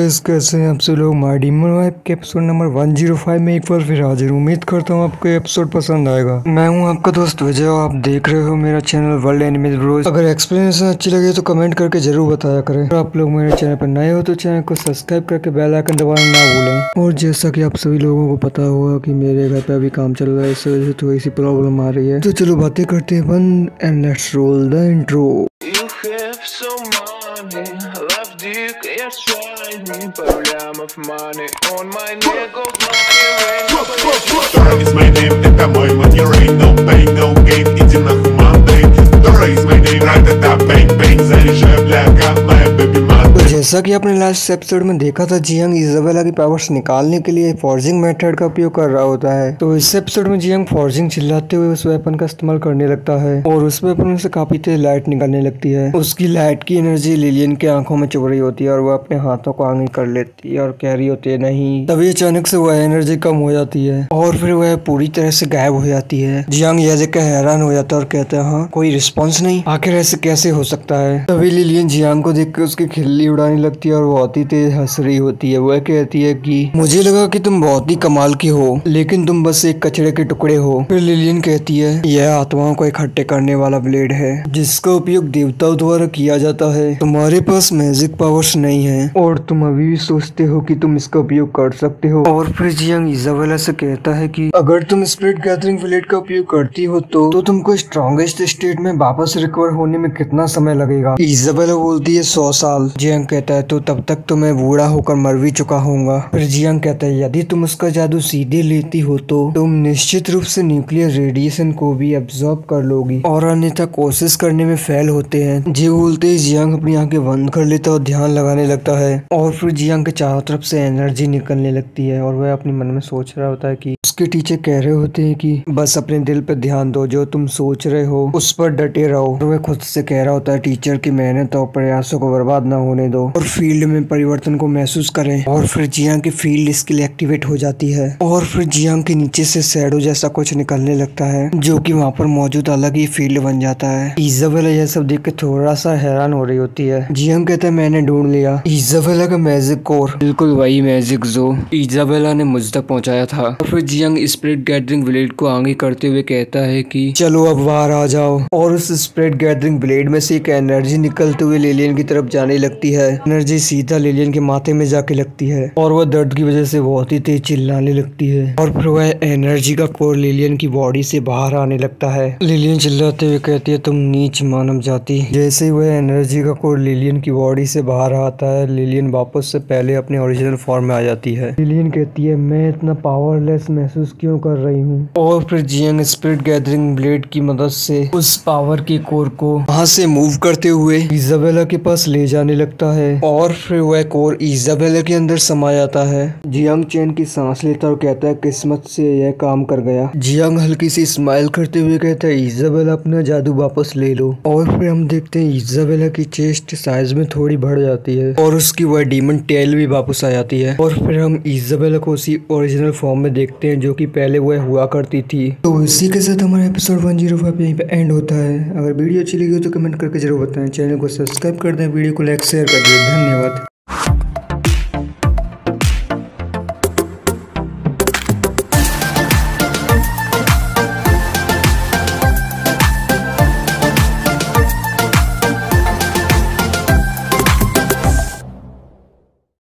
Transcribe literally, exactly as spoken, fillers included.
Guys, कैसे हैं आप सब लोग। माय डीमन वाइफ के episode number one zero five में एक बार फिर हाजिर हूँ। उम्मीद करता हूँ आपको एपिसोड पसंद आएगा। मैं हूँ आपका दोस्त विजय और आप देख रहे हो मेरा चैनल वर्ल्ड एनिमे ब्रोस। अगर एक्सप्लेनेशन अच्छी लगे तो कमेंट करके जरूर बताया करें। अगर आप लोग मेरे चैनल पर नए हो तो चैनल को सब्सक्राइब करके बेल आइकन दबाना ना भूलें। और जैसा कि आप सभी लोगों को पता होगा कि मेरे घर पे अभी काम चल रहा है, इस वजह से थोड़ी सी प्रॉब्लम आ रही है। तो चलो बातें करते हैं बंद and let's roll the intro. Left dick, я shiny, пару лямов money on my neck, gold money, Dora is my name, это мой money rain. No pain, no gain, иди нахуй Monday. Dora is my name, ра-та-та, bang bang, заряжаю, бляха, моя baby mother. तो जैसा कि आपने last episode में देखा था, Jiang Isabella की powers निकालने के लिए फॉर्जिंग मेथड का उपयोग कर रहा होता है। तो इस एपिसोड में जियांग फॉर्जिंग चिल्लाते हुए उस वेपन का इस्तेमाल करने लगता है और उस वेपन से काफी तेज लाइट निकलने लगती है। उसकी लाइट की एनर्जी लिलियन की आंखों में चुभ रही होती है और वो अपने हाथों को आगे कर लेती है और कह रही होती है नहीं। तभी अचानक से वह एनर्जी कम हो जाती है और फिर वह पूरी तरह से गायब हो जाती है। जियांग यह देखकर हैरान हो जाता है और कहता है हाँ, कोई रिस्पॉन्स नहीं, आखिर ऐसे कैसे हो सकता है। तभी लिलियन जियांग को देख कर उसकी खिल्ली उड़ाने लगती है और बहुत ही तेज हंस रही होती है। वह कहती है कि मुझे लगा कि तुम बहुत ही कमाल की हो, लेकिन तुम बस एक कचड़े के टुकड़े हो। फिर लिलियन कहती है यह आत्माओं को इकट्ठे करने वाला ब्लेड है जिसका उपयोग देवताओं द्वारा किया जाता है। तुम्हारे पास मैजिक पावर्स नहीं है और तुम अभी भी सोचते हो कि तुम इसका उपयोग कर सकते हो। और फिर जियांग इजाबेला से कहता है कि अगर तुम स्पिरिट गैदरिंग ब्लेड का उपयोग करती हो तो, तो तुमको स्ट्रॉन्गेस्ट स्टेट में वापस रिकवर होने में कितना समय लगेगा। इजाबेला बोलती है सौ साल। जियांग कहता है तो तब तक तो मैं बूढ़ा होकर मर भी चुका होऊंगा। फिर जियांग कहता है यदि तुम उसका जादू सीधे लेती हो तो तुम निश्चित रूप से न्यूक्लियर रेडिएशन को भी एब्जॉर्ब कर लोगी और अन्यथा कोशिश करने में फेल होते हैं। जी बोलते ही जियांग अपनी आंखें बंद कर लेता और ध्यान लगाने लगता है और फिर जियांग के चारों तरफ से एनर्जी निकलने लगती है और वह अपने मन में सोच रहा होता है कि उसके टीचर कह रहे होते हैं कि बस अपने दिल पर ध्यान दो, जो तुम सोच रहे हो उस पर डटे रहो। और वह खुद से कह रहा होता है टीचर की मेहनत और प्रयासों को बर्बाद न होने दो और फील्ड में परिवर्तन को महसूस करें। और फिर जियांग की फील्ड स्किल एक्टिवेट हो जाती है और फिर जियांग के नीचे से शैडो जैसा कुछ निकलने लगता है जो कि वहाँ पर मौजूद अलग ही फील्ड बन जाता है। इजाबेला यह सब देख के थोड़ा सा हैरान हो रही होती है। जियांग कहता है मैंने ढूंढ लिया इजाबेला का मैजिक कोर, बिल्कुल वही मैजिक जो इजाबेला ने मुझ तक पहुँचाया था। और फिर जियांग स्पिरिट गैदरिंग ब्लेड को आगे करते हुए कहता है कि चलो अब बाहर आ जाओ। और उस स्पिरिट गैदरिंग ब्लेड में से एक एनर्जी निकलते हुए लिलियन की तरफ जाने लगती है। एनर्जी सीधा लिलियन के माथे में जाके लगती है और वह दर्द की वजह से बहुत ही तेज चिल्लाने लगती है। और फिर वह एनर्जी का कोर लिलियन की बॉडी से बाहर आने लगता है। लिलियन चिल्लाते हुए कहती है तुम नीच मानव जाति। जैसे ही वह एनर्जी का कोर लिलियन की बॉडी से बाहर आता है, लिलियन वापस से पहले अपने ओरिजिनल फॉर्म में आ जाती है। लिलियन कहती है मैं इतना पावरलेस महसूस क्यों कर रही हूँ। और फिर जियांग स्पिरिट गैदरिंग ब्लेड की मदद से उस पावर के कोर को वहाँ से मूव करते हुए इजाबेला के पास ले जाने लगता है और फिर वह कोर इजाबेला के अंदर समा जाता है। जियांग चैन की सांस लेता और कहता है किस्मत से यह काम कर गया। जियांग हल्की सी स्माइल करते हुए कहता है इजाबेला अपना जादू वापस ले लो। और फिर हम देखते हैं इजाबेला की चेस्ट साइज में थोड़ी बढ़ जाती है और उसकी वह डीमन टेल भी वापस आ जाती है। और फिर हम इजाबेला को उसी ओरिजिनल फॉर्म में देखते हैं जो कि पहले वह हुआ करती थी। तो इसी के साथ हमारा एपिसोड वन ज़ीरो फाइव यहीं पे एंड होता है। अगर वीडियो अच्छी लगी हो तो कमेंट करके जरूर बताएं। चैनल को सब्सक्राइब कर दें, वीडियो को लाइक शेयर कर दें। धन्यवाद।